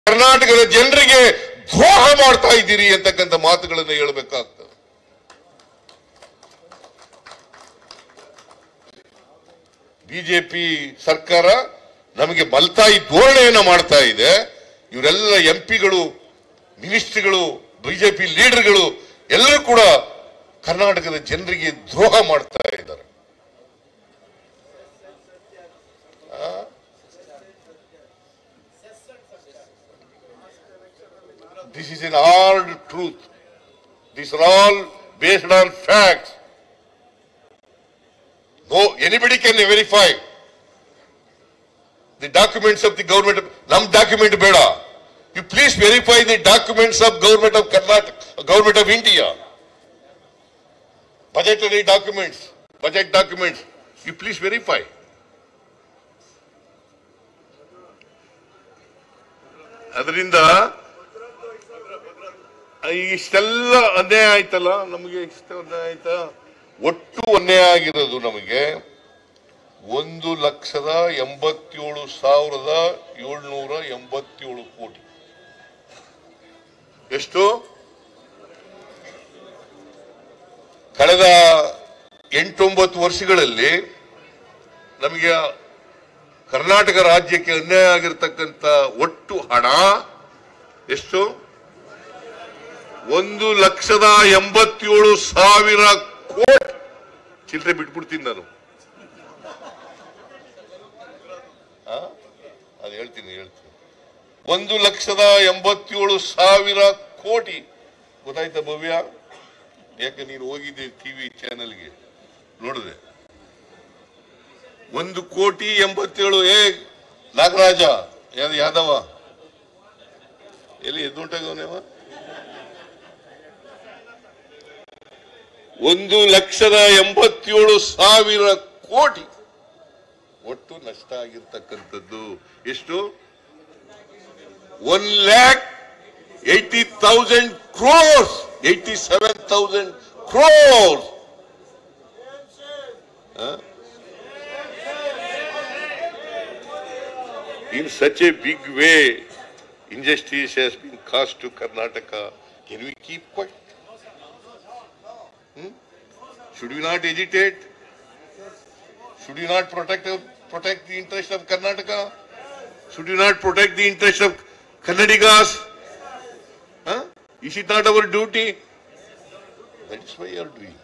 ಕರ್ನಾಟಕದ ಜನರಿಗೆ ದ್ರೋಹ ಮಾಡ್ತಾ ಇದ್ದೀರಿ ಅಂತಕ್ಕಂಥ ಮಾತುಗಳನ್ನು ಹೇಳಬೇಕಾಗ್ತದೆ. ಬಿಜೆಪಿ ಸರ್ಕಾರ ನಮಗೆ ಮಲ್ತಾಯಿ ಧೋರಣೆಯನ್ನ ಮಾಡ್ತಾ ಇದೆ. ಇವರೆಲ್ಲ ಎಂಪಿಗಳು, ಮಿನಿಸ್ಟ್ರಿಗಳು, ಬಿಜೆಪಿ ಲೀಡರ್ಗಳು ಎಲ್ಲರೂ ಕೂಡ ಕರ್ನಾಟಕದ ಜನರಿಗೆ ದ್ರೋಹ ಮಾಡ್ತಾ ಇದ್ದಾರೆ. This is an hard truth. These are all based on facts. No, anybody can verify the documents of the government. Nam document beda. You please verify the documents of government of Karnataka, government of India. Budgetary documents, budget documents. You please verify. ಅದರಿಂದ ಇಷ್ಟೆಲ್ಲ ಅನ್ಯಾಯ ಆಯ್ತಲ್ಲ, ನಮಗೆ ಇಷ್ಟ ಅನ್ಯಾಯ ಆಯ್ತಾ? ಒಟ್ಟು ಅನ್ಯಾಯ ಆಗಿರೋದು ನಮಗೆ 1,87,787 ಕೋಟಿ. ಎಷ್ಟು? ಕಳೆದ 8-9 ವರ್ಷಗಳಲ್ಲಿ ನಮಗೆ ಕರ್ನಾಟಕ ರಾಜ್ಯಕ್ಕೆ ಅನ್ಯಾಯ ಆಗಿರತಕ್ಕಂಥ ಒಟ್ಟು ಹಣ ಎಷ್ಟು? 1,87,000 ಕೋಟಿ. ಚಿಲ್ಲರೆ ಬಿಟ್ಬಿಡ್ತೀನಿ ನಾನು, ಅದು ಹೇಳ್ತೀನಿ. 1,87,000 ಕೋಟಿ. ಗೊತ್ತಾಯ್ತಾ ಭವ್ಯ? ಯಾಕೆ ನೀನು ಹೋಗಿದ್ದೆ ಟಿವಿ ಚಾನೆಲ್ಗೆ ನೋಡಿದೆ. 1,87,000,000. ನಾಗರಾಜ ಯಾದವ ಎಲ್ಲಿ ಎದ್ದುಂಟಾಗವನೇವ? 1,87,000 ಕೋಟಿ ಒಟ್ಟು ನಷ್ಟ ಆಗಿರ್ತಕ್ಕಂಥದ್ದು. ಎಷ್ಟು? 1,80,000 crores, 87,000 crores. In such a big way, injustice has been caused to Karnataka. Can we keep quiet? Should we not agitate? Should we not protect the interest of Karnataka? Should we not protect the interest of Kannadigas? Is it not our duty? That is why you are doing.